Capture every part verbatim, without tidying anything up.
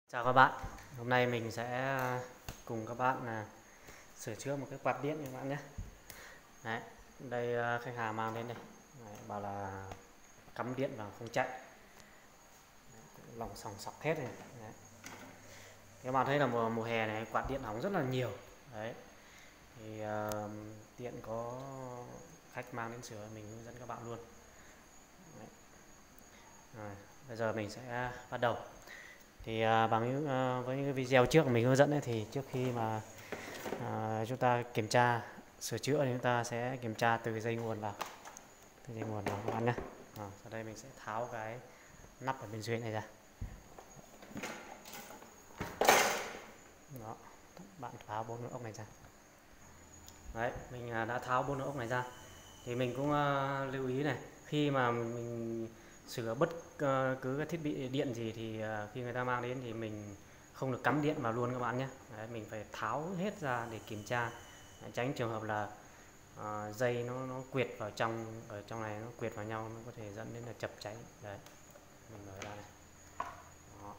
Chào các bạn, hôm nay mình sẽ cùng các bạn là sửa chữa một cái quạt điện các bạn nhé. Đấy, đây khách hàng mang đến đây, Đấy, bảo là cắm điện vào không chạy, Đấy, lỏng sòng sọc hết này. Đấy. Các bạn thấy là mùa, mùa hè này quạt điện hỏng rất là nhiều. Đấy, thì uh, tiện có khách mang đến sửa mình hướng dẫn các bạn luôn. Đấy. Rồi, bây giờ mình sẽ bắt đầu. Thì à, bằng à, với những cái video trước mình hướng dẫn ấy, thì trước khi mà à, chúng ta kiểm tra sửa chữa thì chúng ta sẽ kiểm tra từ dây nguồn vào, từ dây nguồn vào các bạn nhé. À, sau đây mình sẽ tháo cái nắp ở bên dưới này ra. Đó, bạn tháo bốn lỗ ốc này ra. Đấy, mình đã tháo bốn lỗ ốc này ra. Thì mình cũng uh, lưu ý này, khi mà mình sửa bất uh, cứ cái thiết bị điện gì thì uh, khi người ta mang đến thì mình không được cắm điện vào luôn các bạn nhé. Đấy, mình phải tháo hết ra để kiểm tra, để tránh trường hợp là uh, dây nó nó quệt vào trong, ở trong này nó quệt vào nhau, nó có thể dẫn đến là chập cháy. Đấy, mình mở ra này. Đó.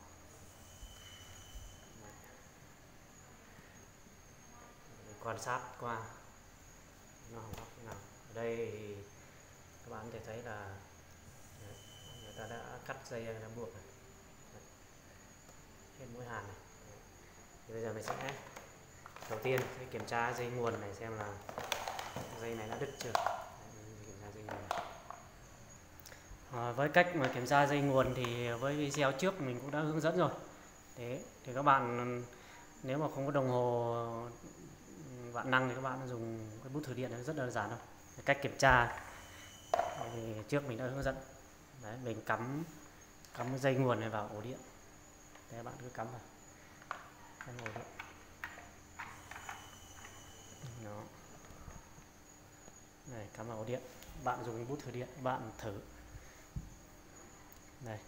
Mình quan sát qua nó hỏng hóc thế nào. Ở đây thì các bạn có thể thấy là đấy, người ta đã cắt dây, người ta buộc này. Đấy, hết mỗi hàn này. Đấy. Thì bây giờ mình sẽ đầu tiên sẽ kiểm tra dây nguồn này xem là dây này đã đứt chưa. Đấy, kiểm tra dây nguồn. À, với cách mà kiểm tra dây nguồn thì với video trước mình cũng đã hướng dẫn rồi. Thế thì các bạn nếu mà không có đồng hồ vạn năng thì các bạn dùng cái bút thử điện, nó rất đơn giản thôi. Cách kiểm tra thì trước mình đã hướng dẫn. Đấy, mình cắm cắm dây nguồn này vào ổ điện. Đấy, bạn cứ cắm vào cắm ổ điện. Đó. Này, cắm vào ổ điện. Bạn dùng bút thử điện, bạn thử. Đây.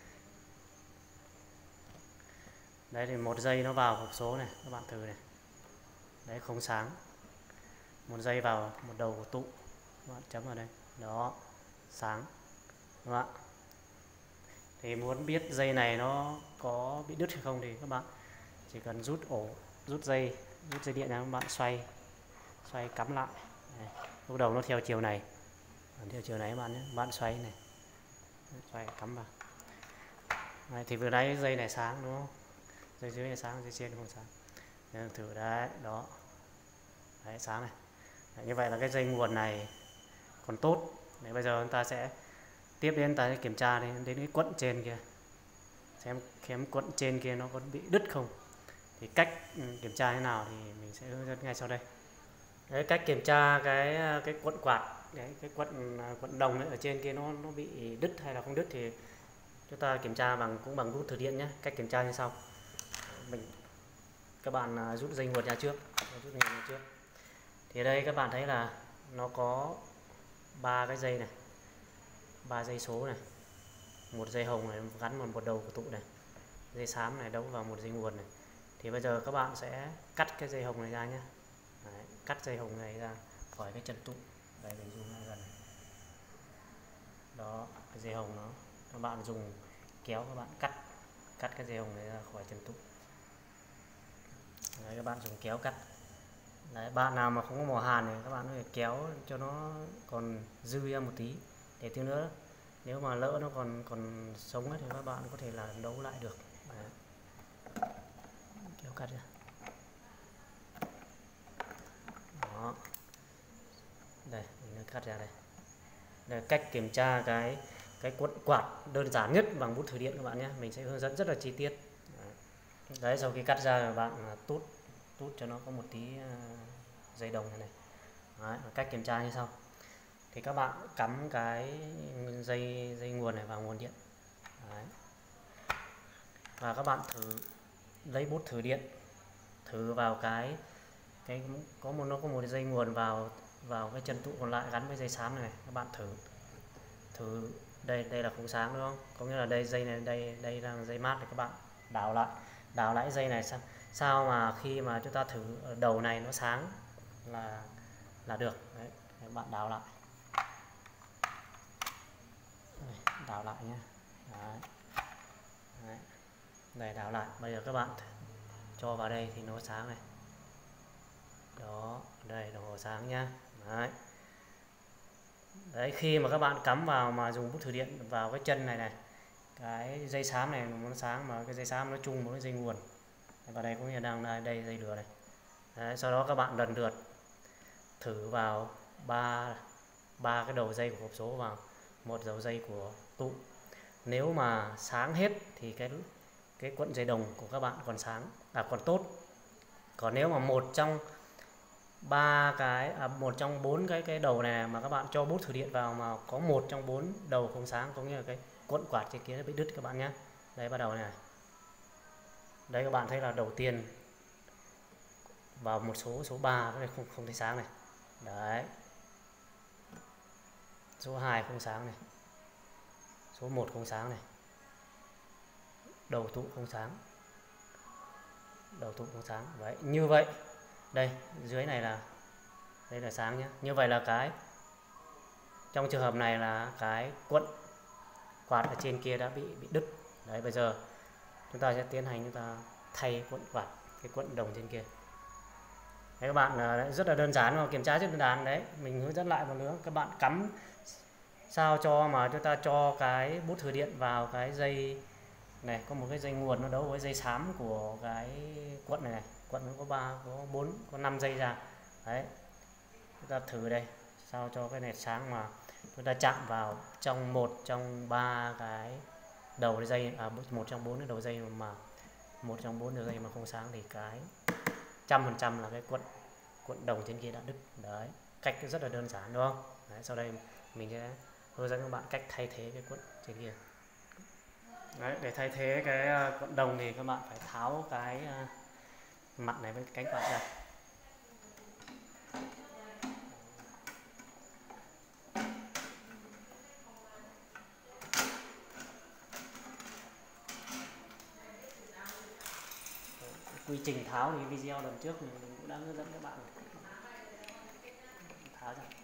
Đấy thì một dây nó vào hộp số này, các bạn thử này. Đấy, không sáng. Một dây vào một đầu của tụ, các bạn chấm vào đây. Đó, sáng. Đúng không ạ? Thì muốn biết dây này nó có bị đứt hay không thì các bạn chỉ cần rút ổ, rút dây, rút dây điện ra, các bạn xoay, xoay cắm lại. Đây. Lúc đầu nó theo chiều này, theo chiều này các bạn nhé, bạn xoay này, xoay cắm vào. Đấy, thì vừa nãy dây này sáng đúng không? Dây dưới này sáng, dây trên không sáng. Nên thử đấy, đó. Đấy, sáng này. Đấy, như vậy là cái dây nguồn này còn tốt. Đấy, bây giờ chúng ta sẽ tiếp đến ta kiểm tra đến, đến cái quận trên kia, xem kém quận trên kia nó có bị đứt không. Thì cách kiểm tra thế nào thì mình sẽ hướng dẫn ngay sau đây. Đấy, cách kiểm tra cái cái quận quạt, đấy, cái quận quận đồng ấy, ở trên kia nó nó bị đứt hay là không đứt thì chúng ta kiểm tra bằng cũng bằng bút thử điện nhé. Cách kiểm tra như sau. Mình các bạn rút dây nguồn ra trước, rút dây nguồn ra trước. Thì ở đây các bạn thấy là nó có ba cái dây này, ba dây số này, một dây hồng này gắn vào một đầu của tụ này, dây xám này đấu vào một dây nguồn này. Thì bây giờ các bạn sẽ cắt cái dây hồng này ra nhé. Đấy, cắt dây hồng này ra khỏi cái chân tụ. Đây mình dùng lại gần này. Đó, cái dây hồng nó các bạn dùng kéo, các bạn cắt cắt cái dây hồng này ra khỏi chân tụ. Đấy, các bạn dùng kéo cắt. Đấy, bạn nào mà không có mỏ hàn này các bạn có thể kéo cho nó còn dư ra một tí, để tí nữa nếu mà lỡ nó còn còn sống ấy, thì các bạn có thể là đấu lại được. Đấy. Kéo cắt ra. Đó. Đây, mình đã cắt ra đây. Đây là cách kiểm tra cái cái cuộn quạt đơn giản nhất bằng bút thử điện các bạn nhé. Mình sẽ hướng dẫn rất là chi tiết. Đấy, Đấy sau khi cắt ra bạn tút tút cho nó có một tí dây đồng này này. Đấy, cách kiểm tra như sau. Thì các bạn cắm cái dây dây nguồn này vào nguồn điện. Đấy. Và các bạn thử lấy bút thử điện thử vào cái cái có một nó có một dây nguồn vào vào cái chân tụ còn lại gắn với dây xám này, này. Các bạn thử thử đây đây là không sáng đúng không? Có nghĩa là đây dây này, đây đây là dây mát, thì các bạn đảo lại đảo lại dây này sao sao mà khi mà chúng ta thử ở đầu này nó sáng là là được. Đấy, các bạn đảo lại. Đây, đảo lại nhé. Đấy. Đấy. Này đảo lại, bây giờ các bạn cho vào đây thì nó sáng này. Đó, đây đồng hồ sáng nhá. Đấy. Đấy, khi mà các bạn cắm vào mà dùng bút thử điện vào cái chân này này, cái dây xám này nó sáng, mà cái dây xám nó chung với dây nguồn. Và đây cũng như đang đây, đây dây lửa này. Đấy, sau đó các bạn lần lượt thử vào ba ba cái đầu dây của hộp số vào một đầu dây của tụ. Nếu mà sáng hết thì cái cái cuộn dây đồng của các bạn còn sáng, à còn tốt. Còn nếu mà một trong ba cái à, một trong bốn cái cái đầu này mà các bạn cho bút thử điện vào mà có một trong bốn đầu không sáng, có nghĩa là cái cuộn quạt trên kia nó bị đứt các bạn nhé. Đây bắt đầu này. Đây các bạn thấy là đầu tiên vào một số số ba cái không không thấy sáng này. Đấy. Số hai không sáng này. Số một không sáng này. Đầu tụ không sáng. Đầu tụ không sáng. Vậy như vậy. Đây, dưới này là đây là sáng nhé. Như vậy là cái trong trường hợp này là cái cuộn quạt ở trên kia đã bị bị đứt. Đấy, bây giờ chúng ta sẽ tiến hành chúng ta thay cuộn quạt cái cuộn đồng trên kia. Đấy, các bạn rất là đơn giản và kiểm tra rất đơn giản. Đấy, mình hướng dẫn lại một nữa. Các bạn cắm sao cho mà chúng ta cho cái bút thử điện vào cái dây này, có một cái dây nguồn nó đấu với dây xám của cái cuộn này này. Cuộn nó có ba, có bốn, có năm dây ra. Đấy, chúng ta thử đây, sao cho cái này sáng mà chúng ta chạm vào trong một trong ba cái đầu dây, à một trong bốn cái đầu dây mà một trong bốn đầu dây mà không sáng thì cái trăm phần trăm là cái cuộn cuộn đồng trên kia đã đứt. Đấy, cách rất là đơn giản đúng không? Đấy, sau đây mình sẽ hướng dẫn các bạn cách thay thế cái cuộn trên kia. Đấy, để thay thế cái cuộn đồng thì các bạn phải tháo cái mặt này với cánh quạt ra. Quy trình tháo thì video lần trước mình cũng đã hướng dẫn các bạn tháo ra.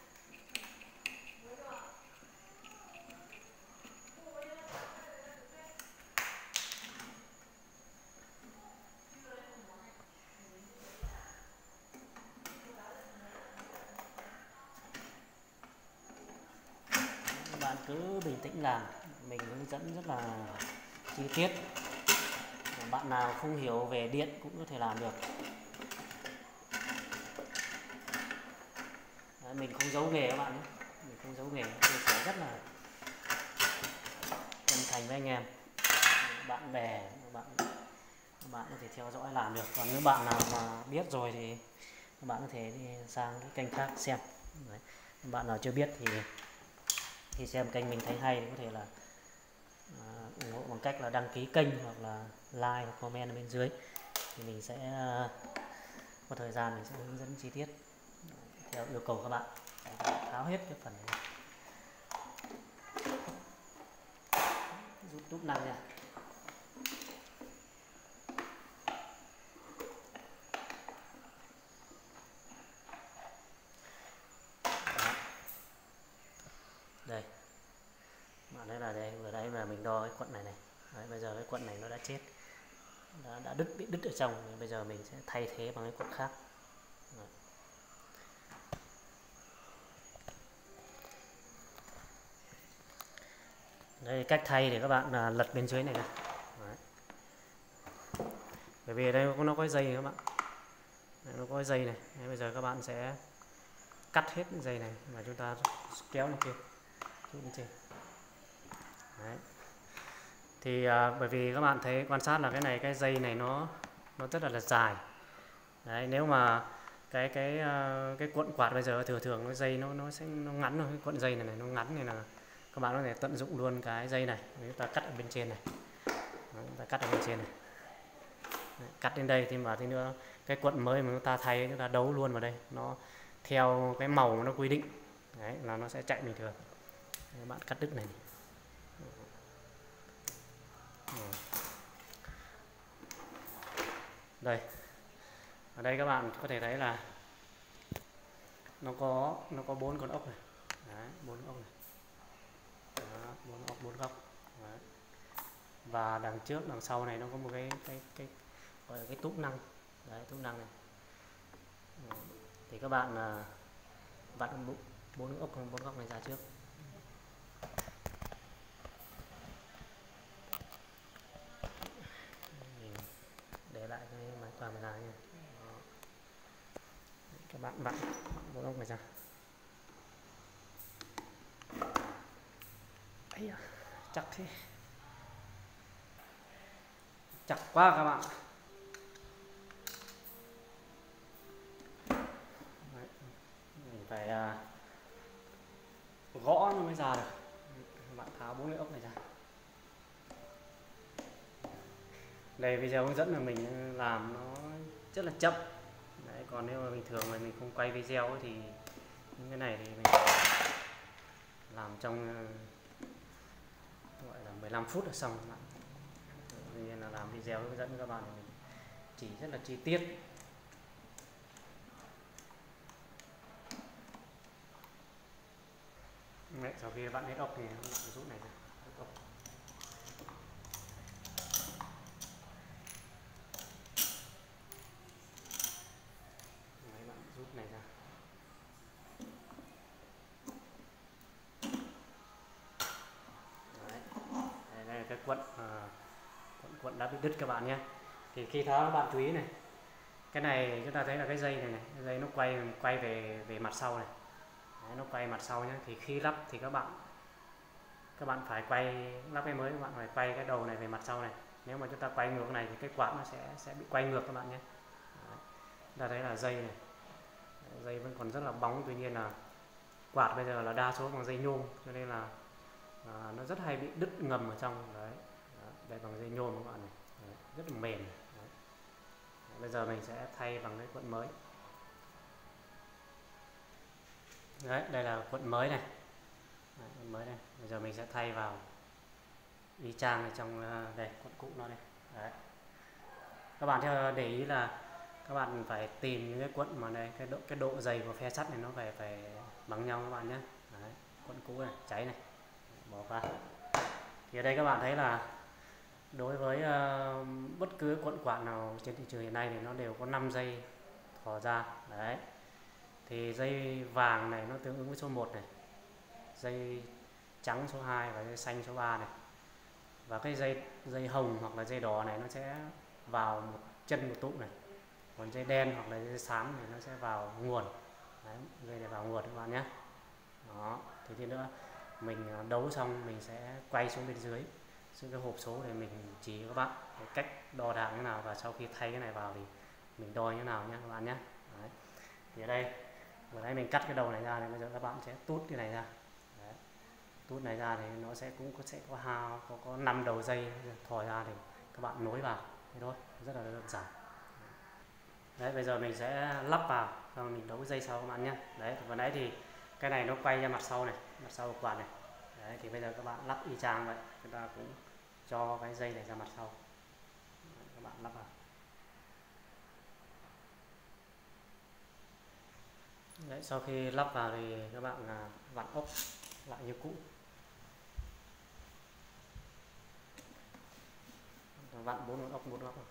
Các bạn cứ bình tĩnh làm, mình hướng dẫn rất là chi tiết. Bạn nào không hiểu về điện cũng có thể làm được. Đấy, mình không giấu nghề các bạn nhé, mình không giấu nghề, chia sẻ rất là chân thành với anh em, bạn bè, các bạn các bạn có thể theo dõi làm được. Còn nếu bạn nào mà biết rồi thì các bạn có thể đi sang cái kênh khác xem. Đấy. Bạn nào chưa biết thì khi xem kênh mình thấy hay thì có thể là à, ủng hộ bằng cách là đăng ký kênh hoặc là like hoặc comment ở bên dưới, thì mình sẽ có thời gian mình sẽ hướng dẫn chi tiết theo yêu cầu các bạn, tháo hết cái phần này, rút túp năng nha. Đây, bạn thấy là đây, vừa đấy là mình đo cái cuộn này này. Đấy, bây giờ cái cuộn này nó đã chết, đã, đã đứt, bị đứt ở trong. Nên bây giờ mình sẽ thay thế bằng cái cuộn khác. Đấy. Đây, cách thay thì các bạn là lật bên dưới này này. Đấy. Bởi vì đây nó có dây các bạn, đây, nó có dây này. Đấy, bây giờ các bạn sẽ cắt hết cái dây này và chúng ta kéo lên kia, rút lên trên. Đấy. Thì à, bởi vì các bạn thấy quan sát là cái này, cái dây này nó nó rất là, là dài. Đấy, nếu mà cái cái cái cuộn quạt bây giờ thường thường cái dây nó nó sẽ nó ngắn thôi, cái cuộn dây này này nó ngắn, này là các bạn có thể tận dụng luôn cái dây này, chúng ta cắt ở bên trên này. Đấy, chúng ta cắt ở bên trên này. Đấy, cắt đến đây thì mà tí nữa cái cuộn mới mà chúng ta thay, chúng ta đấu luôn vào đây, nó theo cái màu nó quy định. Đấy, là nó sẽ chạy bình thường. Đấy, bạn cắt đứt này, này. Đây, ở đây các bạn có thể thấy là nó có nó có bốn con ốc này. Đấy, bốn ốc này. Đó, bốn ốc, bốn góc. Đấy. và đằng trước đằng sau này nó có một cái cái cái gọi là cái túp năng. Đấy, túp năng này. Đấy. Thì các bạn là vặn bốn ốc bốn góc này ra trước. Để lại cái máy toàn ra nha. Đó. Các bạn vặn bốn ốc này ra. Ấy à, chắc thế, chặt quá các bạn. Đấy. Mình phải à, gõ nó mới ra được. Các bạn tháo bốn cái ốc này ra. Đây video hướng dẫn là mình làm nó rất là chậm. Đấy, còn nếu mà bình thường mà mình không quay video ấy, thì những cái này thì mình làm trong gọi là mười lăm phút là xong các bạn. Tuy nhiên là làm video hướng dẫn các bạn thì mình chỉ rất là chi tiết. Đấy, sau khi vặn hết ốc thì bạn rút này ra. Ốc. Đấy, bạn rút này ra. Đấy. Đây, đây là cái cuộn à, cuộn, cuộn đã bị đứt các bạn nhé. Thì khi tháo các bạn chú ý này, cái này chúng ta thấy là cái dây này này, cái dây nó quay quay về về mặt sau này. Đấy, nó quay mặt sau nhé. Thì khi lắp thì các bạn các bạn phải quay lắp cái mới, các bạn phải quay cái đầu này về mặt sau này. Nếu mà chúng ta quay ngược này thì cái quạt nó sẽ sẽ bị quay ngược các bạn nhé. Đấy. Chúng ta thấy là dây này, dây vẫn còn rất là bóng, tuy nhiên là quạt bây giờ là đa số bằng dây nhôm, cho nên là à, nó rất hay bị đứt ngầm ở trong. Đấy, đó, đây bằng dây nhôm các bạn này. Đấy, rất là mềm. Đấy. Bây giờ mình sẽ thay bằng cái cuộn mới. Đấy, đây là cuộn mới này. Đấy, cuộn mới này. Bây giờ mình sẽ thay vào y chang ở trong đây, cuộn cũ nó đây. Đấy. Các bạn theo để ý là các bạn phải tìm những cái cuộn mà này cái độ cái độ dày của phe sắt này nó phải phải bằng nhau các bạn nhé. Đấy, cuộn cũ này cháy này, bỏ qua. Thì ở đây các bạn thấy là đối với uh, bất cứ cuộn quạt nào trên thị trường hiện nay thì nó đều có năm dây thò ra. Đấy. Thì dây vàng này nó tương ứng với số một này, dây trắng số hai và dây xanh số ba này. Và cái dây dây hồng hoặc là dây đỏ này nó sẽ vào một chân một tụ này. Còn dây đen hoặc là dây xám thì nó sẽ vào nguồn. Đấy, dây này vào nguồn các bạn nhé. Đó, thì tí nữa mình đấu xong mình sẽ quay xuống bên dưới xuống cái hộp số để mình chỉ cho các bạn cái cách đo đạc như nào, và sau khi thay cái này vào thì mình đo như nào nhé các bạn nhé. Đấy. Thì ở đây vừa nãy mình cắt cái đầu này ra thì bây giờ các bạn sẽ tút cái này ra. Đấy. Tút này ra thì nó sẽ cũng có sẽ có hai có có năm đầu dây thò ra thì các bạn nối vào thế thôi, rất là đơn giản. Đấy, bây giờ mình sẽ lắp vào xong mình đấu dây sau các bạn nhé. Đấy, vừa nãy thì cái này nó quay ra mặt sau này, mặt sau của quạt này. Đấy, thì bây giờ các bạn lắp y chang vậy, chúng ta cũng cho cái dây này ra mặt sau. Đấy, các bạn lắp vào. Đấy, sau khi lắp vào thì các bạn là vặn ốc lại như cũ. Vặn bốn ốc bốn ốc.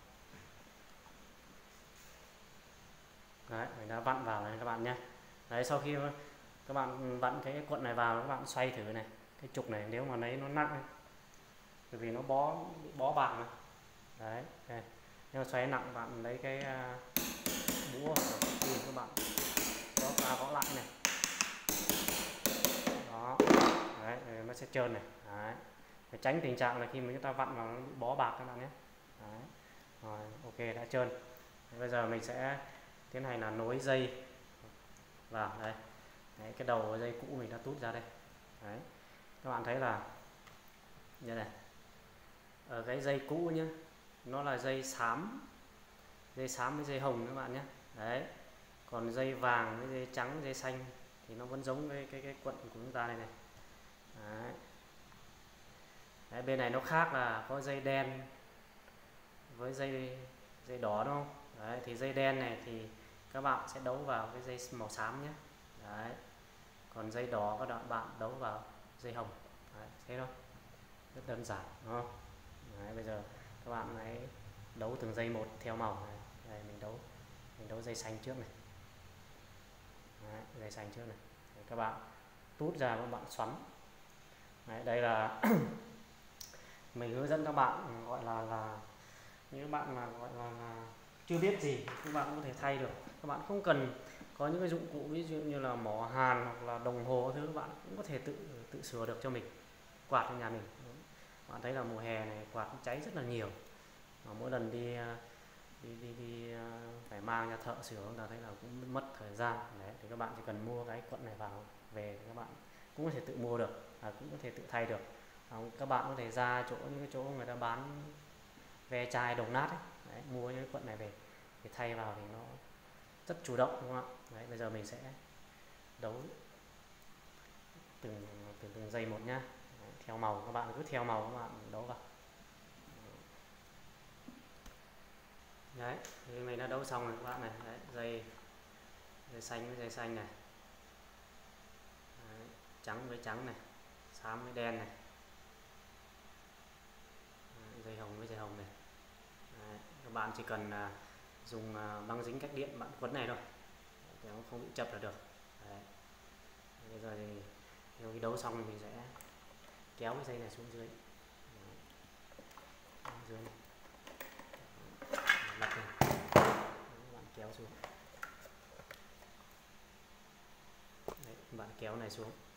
Đấy, mình đã vặn vào này các bạn nhé. Đấy, sau khi các bạn vặn cái cuộn này vào, các bạn xoay thử này, cái trục này nếu mà lấy nó nặng ấy, bởi vì nó bó bó bạc mà. Đấy, đây. Nếu mà xoay nặng bạn lấy cái uh, búa hoặc là cái kìm các bạn gõ qua gõ lại này. Đó. Đấy, nó sẽ trơn này. Đấy. Để tránh tình trạng là khi mà chúng ta vặn vào nó bó bạc các bạn nhé. Đấy. Rồi, ok, đã trơn. Bây giờ mình sẽ tiến hành là nối dây vào đây. Đấy, cái đầu dây cũ mình đã tút ra đây. Đấy. Các bạn thấy là như này, ở cái dây cũ nhé, nó là dây xám, dây xám với dây hồng các bạn nhé. Đấy, còn dây vàng với dây trắng, dây xanh thì nó vẫn giống cái cái cái cuộn của chúng ta này này. Đấy. Đấy, bên này nó khác là có dây đen với dây dây đỏ đúng không? Đấy, thì dây đen này thì các bạn sẽ đấu vào cái dây màu xám nhé. Đấy. Còn dây đỏ các bạn đấu vào dây hồng. Đấy, thế thôi, rất đơn giản đúng không? Đấy, bây giờ các bạn hãy đấu từng dây một theo màu này. Đây, mình đấu mình đấu dây xanh trước này. Đấy, dây xanh trước này. Đấy, các bạn tút ra các bạn xoắn. Đấy, đây là mình hướng dẫn các bạn gọi là là những bạn mà gọi là, là chưa biết gì các bạn cũng có thể thay được. Các bạn không cần có những cái dụng cụ ví dụ như là mỏ hàn hoặc là đồng hồ thứ, các bạn cũng có thể tự tự sửa được cho mình quạt ở nhà mình. Bạn thấy là mùa hè này quạt cháy rất là nhiều, mà mỗi lần đi đi đi, đi phải mang ra thợ sửa chúng ta thấy là cũng mất thời gian. Đấy, thì các bạn chỉ cần mua cái quận này vào về thì các bạn cũng có thể tự mua được, à, cũng có thể tự thay được. À, các bạn có thể ra chỗ những cái chỗ người ta bán ve chai đồng nát ấy. Đấy, mua những cái quận này về thì thay vào thì nó rất chủ động, đúng không ạ? Đấy, bây giờ mình sẽ đấu từng từng, từng giây một nhá. Đấy, theo màu các bạn cứ theo màu các bạn đấu vào. Đấy, thì mình đã đấu xong rồi các bạn này. Đấy, dây dây xanh với dây xanh này. Đấy, trắng với trắng này, xám với đen này. Đấy, dây hồng với dây hồng này. Đấy, các bạn chỉ cần uh, dùng uh, băng dính cách điện bạn quấn này thôi thì nó không bị chập là được. Đấy. Bây giờ thì khi đấu xong thì mình sẽ kéo cái dây này xuống dưới. Đấy. Dưới này. Lật này. Đấy, bạn kéo xuống. Đấy, bạn kéo này xuống.